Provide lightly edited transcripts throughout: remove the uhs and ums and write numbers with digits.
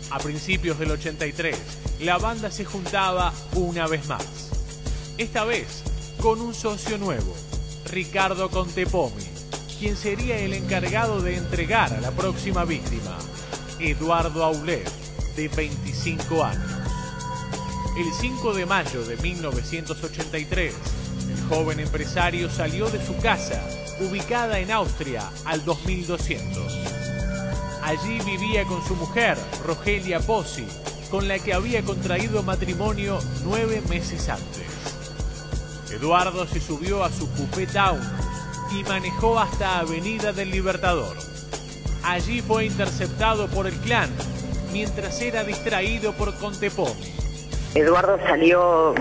A principios del 83, la banda se juntaba una vez más. Esta vez con un socio nuevo, Ricardo Contepomi, quien sería el encargado de entregar a la próxima víctima, Eduardo Aulet, de 25 años. El 5 de mayo de 1983, el joven empresario salió de su casa, ubicada en Austria, al 2200. Allí vivía con su mujer, Rogelia Pozzi, con la que había contraído matrimonio 9 meses antes. Eduardo se subió a su coupé Taunus y manejó hasta Avenida del Libertador. Allí fue interceptado por el clan, mientras era distraído por Contepomi. Eduardo salió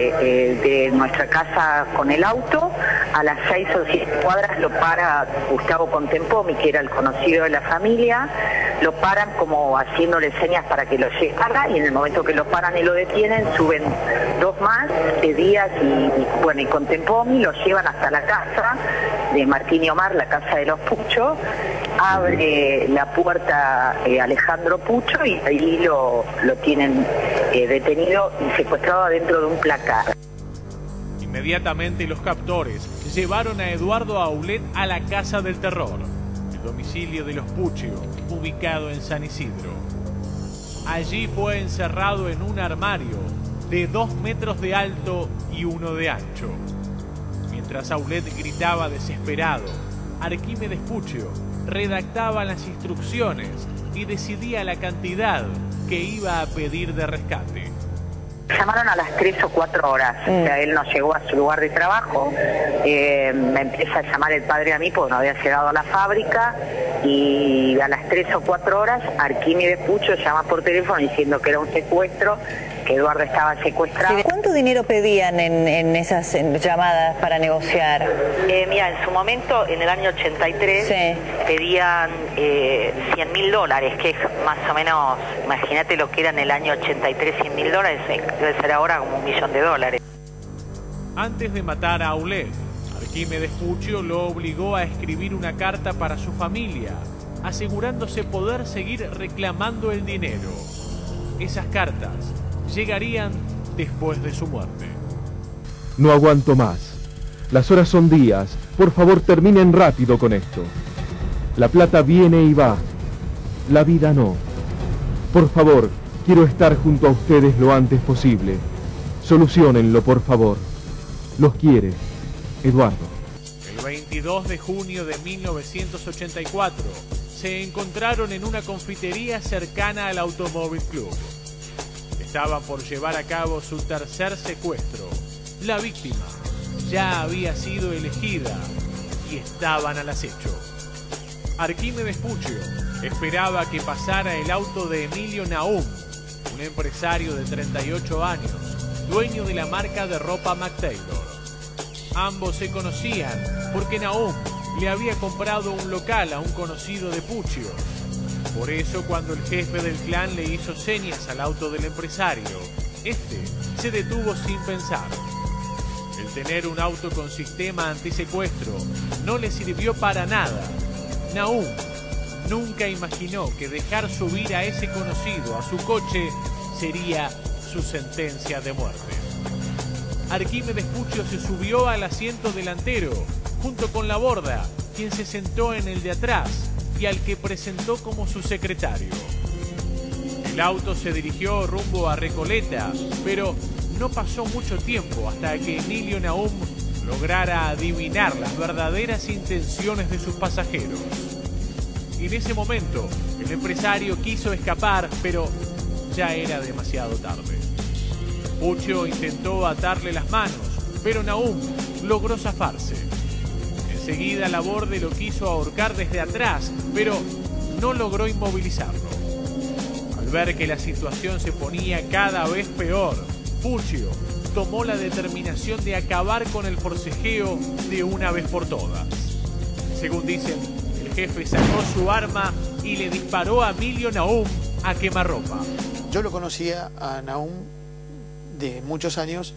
de nuestra casa con el auto, a las 6 o 7 cuadras lo para Gustavo Contepomi, que era el conocido de la familia, lo paran como haciéndole señas para que lo llevara, y en el momento que lo paran y lo detienen, suben 2 más, Díaz y Contepomi, lo llevan hasta la casa de Martín y Omar, la casa de los Pucho, abre la puerta Alejandro Pucho y ahí lo tienen detenido y secuestrado dentro de un placar. Inmediatamente los captores llevaron a Eduardo Aulet a la Casa del Terror, el domicilio de los Puccio, ubicado en San Isidro. Allí fue encerrado en un armario de 2 metros de alto y 1 de ancho. Mientras Aulet gritaba desesperado, Arquímedes Puccio redactaba las instrucciones y decidía la cantidad que iba a pedir de rescate. Llamaron a las 3 o 4 horas, o sea, él no llegó a su lugar de trabajo, me empieza a llamar el padre a mí porque no había llegado a la fábrica, y a las 3 o 4 horas Arquímedes Puccio llama por teléfono diciendo que era un secuestro, que Eduardo estaba secuestrado. ¿Cuánto dinero pedían en esas llamadas para negociar? Mira, en su momento, en el año 83, sí, pedían $100.000, que es más o menos, imagínate lo que era en el año 83, $100.000, debe ser ahora como $1 millón. Antes de matar a Aulet, Arquímedes Puccio lo obligó a escribir una carta para su familia, asegurándose poder seguir reclamando el dinero. Esas cartas llegarían después de su muerte. No aguanto más. Las horas son días. Por favor, terminen rápido con esto. La plata viene y va. La vida no. Por favor, quiero estar junto a ustedes lo antes posible. Soluciónenlo, por favor. Los quiere, Eduardo. El 22 de junio de 1984 se encontraron en una confitería cercana al Automóvil Club. Estaban por llevar a cabo su tercer secuestro. La víctima ya había sido elegida y estaban al acecho. Arquímedes Puccio esperaba que pasara el auto de Emilio Nahum, un empresario de 38 años, dueño de la marca de ropa McTaylor. Ambos se conocían porque Nahum le había comprado un local a un conocido de Puccio. Por eso, cuando el jefe del clan le hizo señas al auto del empresario, este se detuvo sin pensar. El tener un auto con sistema antisecuestro no le sirvió para nada. Nahum nunca imaginó que dejar subir a ese conocido a su coche sería su sentencia de muerte. Arquímedes Puccio se subió al asiento delantero, junto con la Borda, quien se sentó en el de atrás y al que presentó como su secretario. El auto se dirigió rumbo a Recoleta, pero no pasó mucho tiempo hasta que Emilio Nahum lograra adivinar las verdaderas intenciones de sus pasajeros. Y en ese momento, el empresario quiso escapar, pero ya era demasiado tarde. Puccio intentó atarle las manos, pero Nahum logró zafarse. Enseguida la Borde lo quiso ahorcar desde atrás, pero no logró inmovilizarlo. Al ver que la situación se ponía cada vez peor, Puccio tomó la determinación de acabar con el forcejeo de una vez por todas. Según dicen, el jefe sacó su arma y le disparó a Emilio Nahum a quemarropa. Yo lo conocía a Nahum de muchos años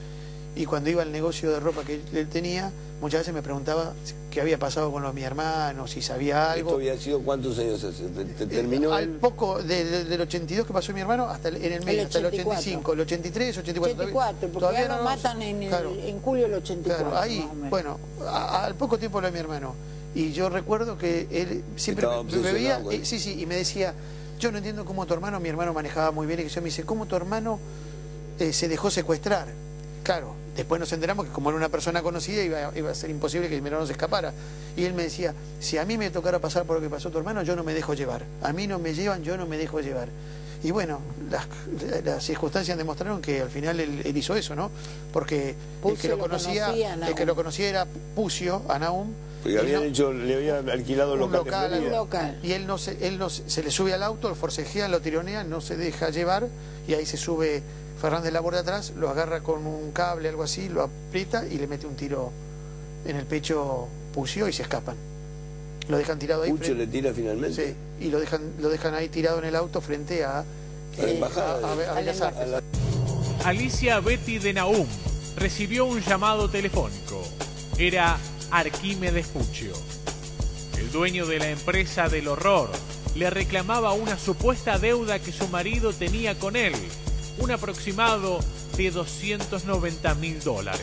y cuando iba al negocio de ropa que él tenía, muchas veces me preguntaba qué había pasado con mi hermano, si sabía algo. ¿Esto había sido cuántos años hace? ¿Terminó? Al poco del 82 que pasó mi hermano, hasta en el medio, hasta el 85, el 83, 84. 84, porque todavía ya lo matan en julio del 84. Claro, ahí, bueno, al poco tiempo lo de mi hermano. Y yo recuerdo que él siempre me veía, y me decía, yo no entiendo cómo mi hermano manejaba muy bien, y que yo me dice, ¿cómo tu hermano se dejó secuestrar? Claro, después nos enteramos que como era una persona conocida iba a ser imposible que mi hermano se escapara. Y él me decía, si a mí me tocara pasar por lo que pasó tu hermano, yo no me dejo llevar. A mí no me llevan, yo no me dejo llevar. Y bueno, las circunstancias demostraron que al final él hizo eso, ¿no? Porque el que lo conocía era Pucio, Anaum. Porque le habían alquilado un local. Y él se le sube al auto, lo forcejean, lo tironean, no se deja llevar, y ahí se sube Fernández Labor de atrás, lo agarra con un cable, algo así, lo aprieta y le mete un tiro en el pecho Pucio y se escapan. Lo dejan tirado ahí. ¿Pucio le tira finalmente? Sí, y lo dejan ahí tirado en el auto frente a la embajada. A Bellas Artes. Alicia Betty de Nahum recibió un llamado telefónico. Era Arquímedes Puccio. El dueño de la empresa del horror le reclamaba una supuesta deuda que su marido tenía con él, un aproximado de $290.000.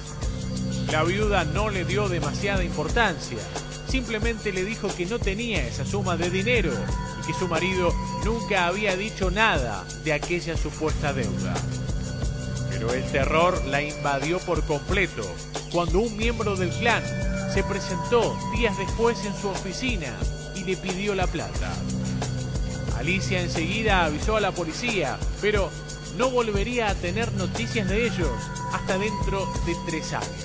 La viuda no le dio demasiada importancia, simplemente le dijo que no tenía esa suma de dinero y que su marido nunca había dicho nada de aquella supuesta deuda. Pero el terror la invadió por completo cuando un miembro del clan se presentó días después en su oficina y le pidió la plata. Alicia enseguida avisó a la policía, pero no volvería a tener noticias de ellos hasta dentro de 3 años.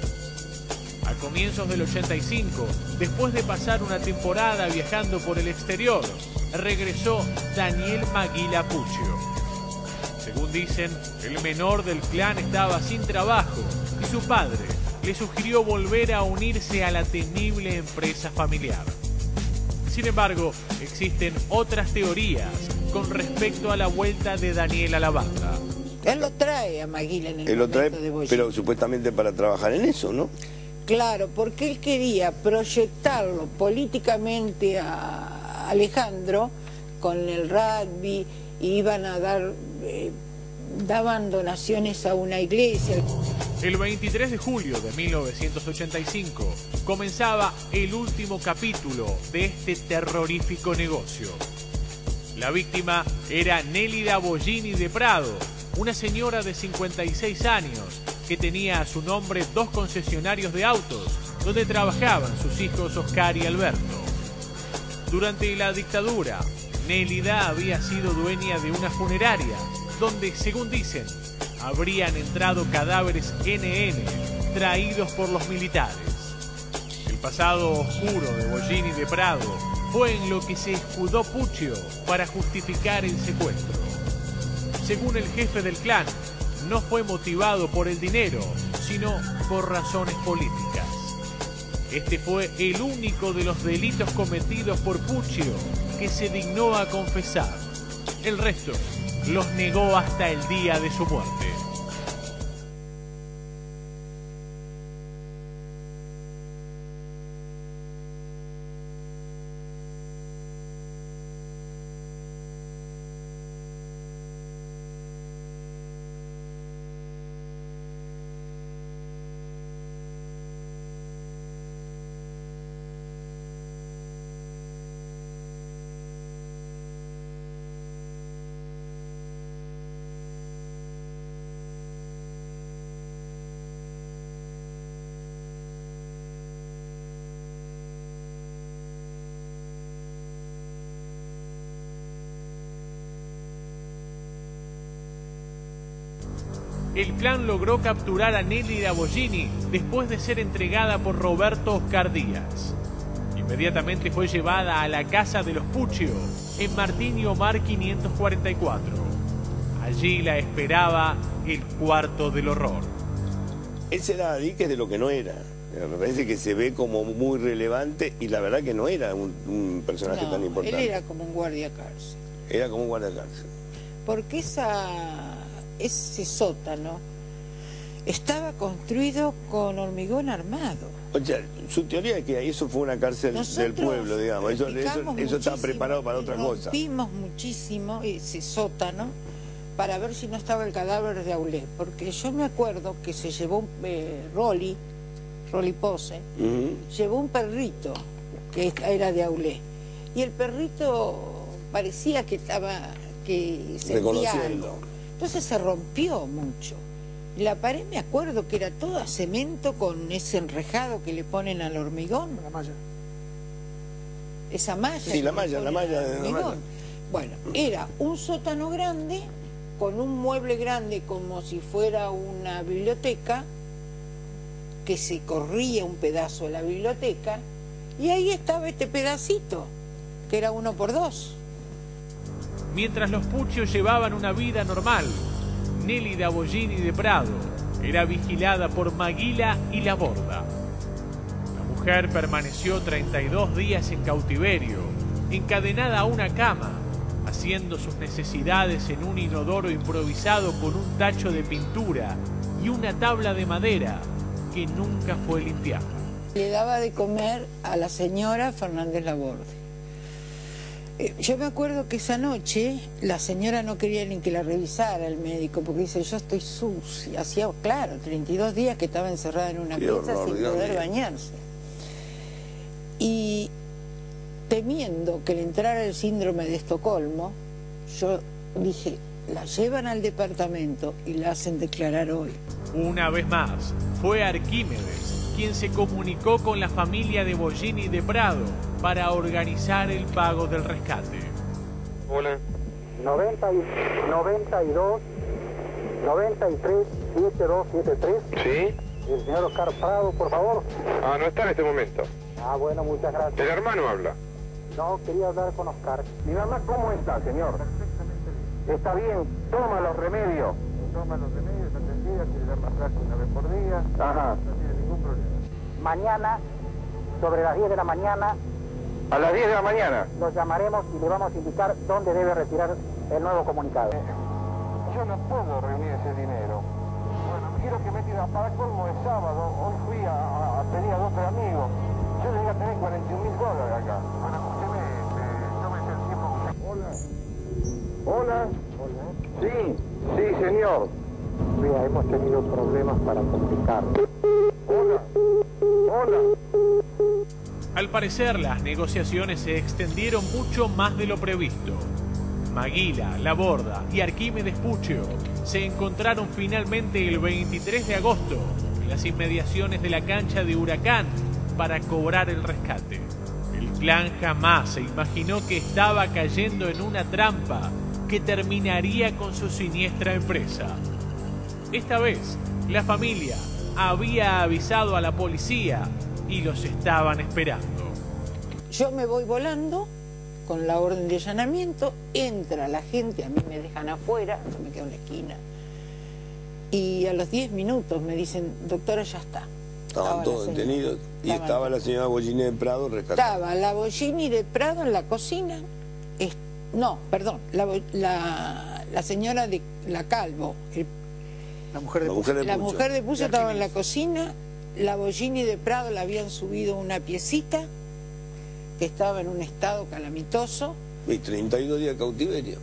A comienzos del 85, después de pasar una temporada viajando por el exterior, regresó Daniel Maguila Puccio. Según dicen, el menor del clan estaba sin trabajo y su padre le sugirió volver a unirse a la temible empresa familiar. Sin embargo, existen otras teorías con respecto a la vuelta de Daniel a la banda. Él lo trae a Maguila en el momento de Bollini. Pero supuestamente para trabajar en eso, ¿no? Claro, porque él quería proyectarlo políticamente a Alejandro con el rugby, iban a dar, daban donaciones a una iglesia. El 23 de julio de 1985 comenzaba el último capítulo de este terrorífico negocio. La víctima era Nélida Bollini de Prado, una señora de 56 años que tenía a su nombre 2 concesionarios de autos donde trabajaban sus hijos Oscar y Alberto. Durante la dictadura, Nélida había sido dueña de una funeraria donde, según dicen, habrían entrado cadáveres NN traídos por los militares. El pasado oscuro de Bollini de Prado fue en lo que se escudó Puccio para justificar el secuestro. Según el jefe del clan, no fue motivado por el dinero, sino por razones políticas. Este fue el único de los delitos cometidos por Puccio que se dignó a confesar. El resto los negó hasta el día de su muerte. El clan logró capturar a Nélida Bollini después de ser entregada por Roberto Oscar Díaz. Inmediatamente fue llevada a la casa de los Puccio, en Martín y Omar 544. Allí la esperaba el cuarto del horror. Él se da a diques de lo que no era. Me parece que se ve como muy relevante y la verdad que no era un personaje tan importante. Él era como un guardia cárcel. Era como un guardia cárcel. Porque ese sótano estaba construido con hormigón armado. O sea, su teoría es que eso fue una cárcel del pueblo, digamos. Eso estaba preparado para otra cosa. Rompimos muchísimo ese sótano para ver si no estaba el cadáver de Aulé. Porque yo me acuerdo que se llevó Rolly Pose, llevó un perrito que era de Aulé. Y el perrito parecía que sentía algo. Entonces se rompió mucho. La pared me acuerdo que era toda cemento con ese enrejado que le ponen al hormigón. La malla. Esa malla. Sí, la malla de hormigón. Bueno, era un sótano grande con un mueble grande como si fuera una biblioteca, que se corría un pedazo de la biblioteca, y ahí estaba este pedacito, que era 1x2. Mientras los Puccio llevaban una vida normal, Nelly Dabollini de Prado era vigilada por Maguila y Laborda. La mujer permaneció 32 días en cautiverio, encadenada a una cama, haciendo sus necesidades en un inodoro improvisado con un tacho de pintura y una tabla de madera que nunca fue limpiada. Le daba de comer a la señora Fernández Laborde. Yo me acuerdo que esa noche la señora no quería ni que la revisara el médico, porque dice, yo estoy sucia. Hacía, claro, 32 días que estaba encerrada en una pieza sin poder bañarse. Y temiendo que le entrara el síndrome de Estocolmo, yo dije, la llevan al departamento y la hacen declarar hoy. Una vez más, fue Arquímedes quien se comunicó con la familia de Bollini de Prado para organizar el pago del rescate. Hola. 92 93 7273. ¿Sí? El señor Oscar Prado, por favor. No está en este momento. Bueno, muchas gracias. ¿El hermano habla? No, quería hablar con Oscar. ¿Mi mamá cómo está, señor? Perfectamente bien. Está bien, toma los remedios. Toma los remedios, atendida, se le da masaje una vez por día. Ajá. No tiene ningún problema. Mañana, sobre las 10 de la mañana. ¿A las 10 de la mañana? Lo llamaremos y le vamos a indicar dónde debe retirar el nuevo comunicado. Yo no puedo reunir ese dinero. Bueno, quiero que me tire para colmo el sábado. Hoy fui a pedir a 12 amigos. Yo le voy a tener $41.000 acá. Bueno, escúcheme, tómese el tiempo que usted... Hola. Hola. Hola. Sí, señor. Mira, hemos tenido problemas para comunicar. Hola. Hola. Al parecer, las negociaciones se extendieron mucho más de lo previsto. Maguila, Laborda y Arquímedes Puccio se encontraron finalmente el 23 de agosto en las inmediaciones de la cancha de Huracán para cobrar el rescate. El clan jamás se imaginó que estaba cayendo en una trampa que terminaría con su siniestra empresa. Esta vez, la familia había avisado a la policía y los estaban esperando. Yo me voy volando con la orden de allanamiento, entra la gente, a mí me dejan afuera, yo me quedo en la esquina, y a los 10 minutos me dicen, doctora, ya está. Estaban todos detenidos y estaba la señora Bollini de Prado rescatada. Estaba la Bollini de Prado en la cocina, no, perdón, la señora de la Calvo, la mujer de Puccio. La mujer de Puccio estaba en la cocina, la Bollini de Prado la habían subido a una piecita que estaba en un estado calamitoso. Y 32 días de cautiverio.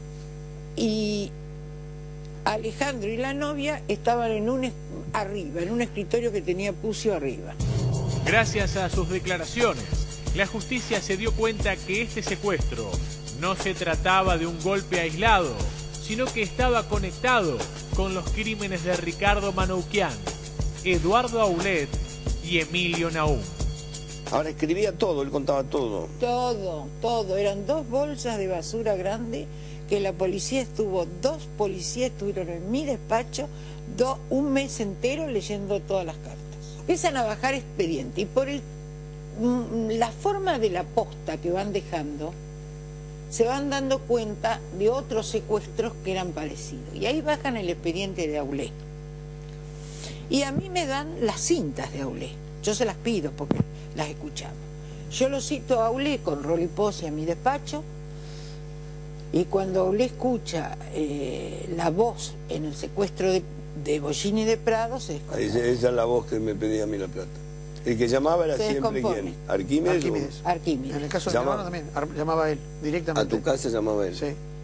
Y Alejandro y la novia estaban arriba, en un escritorio que tenía Puccio arriba. Gracias a sus declaraciones, la justicia se dio cuenta que este secuestro no se trataba de un golpe aislado, sino que estaba conectado con los crímenes de Ricardo Manoukian, Eduardo Aulet y Emilio Nahum. Ahora escribía todo, él contaba todo. Todo. Eran 2 bolsas de basura grande que la policía dos policías estuvieron en mi despacho un mes entero leyendo todas las cartas. Empiezan a bajar expediente y por la forma de la posta que van dejando, se van dando cuenta de otros secuestros que eran parecidos. Y ahí bajan el expediente de Aulé. Y a mí me dan las cintas de Aulé. Yo se las pido porque las escuchamos. Yo lo cito a Aulé con Rolly Pose a mi despacho, y cuando Aulé escucha la voz en el secuestro de Bollini de Prado se descompone. Esa es la voz que me pedía a mí la plata. El que llamaba era Se siempre descompone. ¿quién? ¿Arquímedes? Arquímedes. En el caso de mi hermano también, llamaba él directamente. A tu casa llamaba él. Sí.